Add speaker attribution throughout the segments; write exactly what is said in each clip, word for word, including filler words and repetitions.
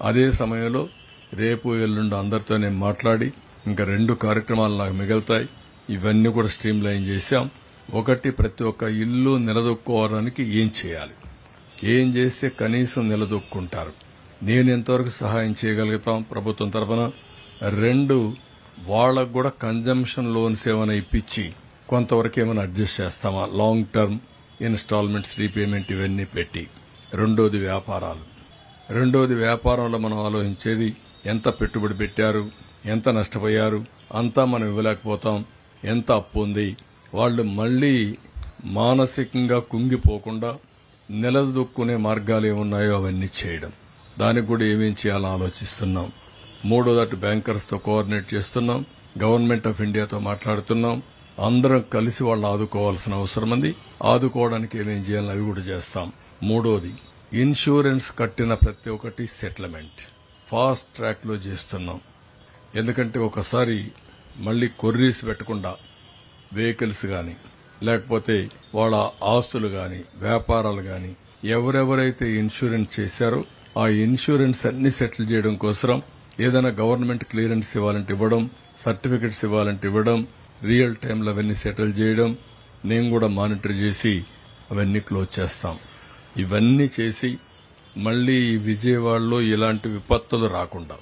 Speaker 1: అదే సమయంలో రేపు ఎల్లుండి అందరితో నేను మాట్లాడి ఇంకా రెండు కార్యక్రమాలు నాకు మిగులుతాయి. ఇవన్నీ కూడా స్ట్రీమ్ లైన్ చేశాం. ఒకటి, ప్రతి ఒక్క ఇల్లు నిలదొక్కుకోవడానికి ఏం చేయాలి, ఏం చేస్తే కనీసం నిలదొక్కుంటారు, నేను ఎంతవరకు సహాయం చేయగలుగుతాం ప్రభుత్వం తరఫున. రెండు, వాళ్లకు కూడా కన్జంప్షన్ లోన్స్ ఏమైనా ఇప్పించి కొంతవరకు ఏమైనా అడ్జస్ట్ చేస్తామా, లాంగ్ టర్మ్ ఇన్స్టాల్మెంట్స్ రీపేమెంట్ ఇవన్నీ పెట్టి. రెండోది వ్యాపారాలు. రెండోది వ్యాపారంలో మనం ఆలోచించేది ఎంత పెట్టుబడి పెట్టారు, ఎంత నష్టపోయారు, అంతా మనం ఇవ్వలేకపోతాం, ఎంత అప్పు ఉంది, వాళ్ళు మళ్లీ మానసికంగా కుంగిపోకుండా నిలదొక్కునే మార్గాలు ఏమున్నాయో అవన్నీ చేయడం. దానికి కూడా ఏమేం చేయాలో ఆలోచిస్తున్నాం. మూడోదటి బ్యాంకర్స్ తో కోఆర్డినేట్ చేస్తున్నాం, గవర్నమెంట్ ఆఫ్ ఇండియాతో మాట్లాడుతున్నాం. అందరం కలిసి వాళ్ళు ఆదుకోవాల్సిన అవసరం ఉంది. ఆదుకోవడానికి ఏమేం చేయాలని అవి కూడా చేస్తాం. మూడోది, ఇన్సూరెన్స్ కట్టిన ప్రతి ఒక్కటి సెటిల్మెంట్ ఫాస్ట్ ట్రాక్ లో చేస్తున్నాం. ఎందుకంటే ఒకసారి మళ్లీ కొర్రీస్ పెట్టకుండా వెహికల్స్ గాని లేకపోతే వాళ్ళ ఆస్తులు గాని వ్యాపారాలు గాని ఎవరెవరైతే ఇన్సూరెన్స్ చేశారో ఆ ఇన్సూరెన్స్ అన్ని సెటిల్ చేయడం కోసం ఏదైనా గవర్నమెంట్ క్లియరెన్స్ ఇవ్వాలంటే ఇవ్వడం, సర్టిఫికెట్స్ ఇవ్వాలంటే ఇవ్వడం, రియల్ టైంలో అవన్నీ సెటిల్ చేయడం, నేను కూడా మానిటర్ చేసి అవన్నీ క్లోజ్ చేస్తాం. ఇవన్నీ చేసి మళ్లీ విజయవాడలో ఇలాంటి విపత్తులు రాకుండా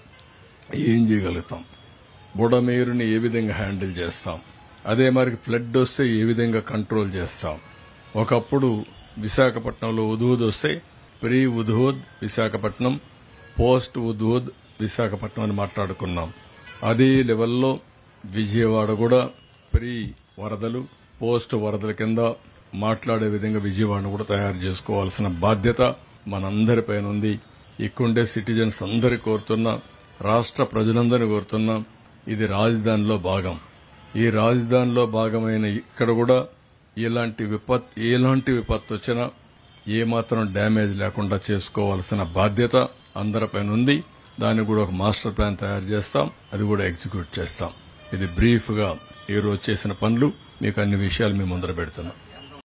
Speaker 1: ఏం చేయగలుగుతాం, బుడమేరుని ఏ విధంగా హ్యాండిల్ చేస్తాం, అదే మరి ఫ్లడ్ వస్తే ఏ విధంగా కంట్రోల్ చేస్తాం. ఒకప్పుడు విశాఖపట్నంలో ఉదూద్ వస్తే ప్రీ ఉదూద్ విశాఖపట్నం, పోస్ట్ ఉదూద్ విశాఖపట్నం అని మాట్లాడుకున్నాం. అదే లెవెల్లో విజయవాడ కూడా ప్రీ వరదలు పోస్ట్ వరదల కింద మాట్లాడే విధంగా విజయవాడను కూడా తయారు చేసుకోవాల్సిన బాధ్యత మనందరిపైన ఉంది. ఇక్కడుండే సిటిజన్స్ అందరి కోరుతున్నా, రాష్ట్ర ప్రజలందరినీ కోరుతున్నా, ఇది రాజధానిలో భాగం. ఈ రాజధానిలో భాగమైన ఇక్కడ కూడా ఇలాంటి విపత్ ఎలాంటి విపత్తు వచ్చినా ఏమాత్రం డ్యామేజ్ లేకుండా చేసుకోవాల్సిన బాధ్యత అందరిపైన ఉంది. దానికి కూడా ఒక మాస్టర్ ప్లాన్ తయారు చేస్తాం, అది కూడా ఎగ్జిక్యూట్ చేస్తాం. ఇది బ్రీఫ్ గా ఈ రోజు చేసిన పనులు, మీకు అన్ని విషయాలు మీ ముందర పెడుతున్నాం.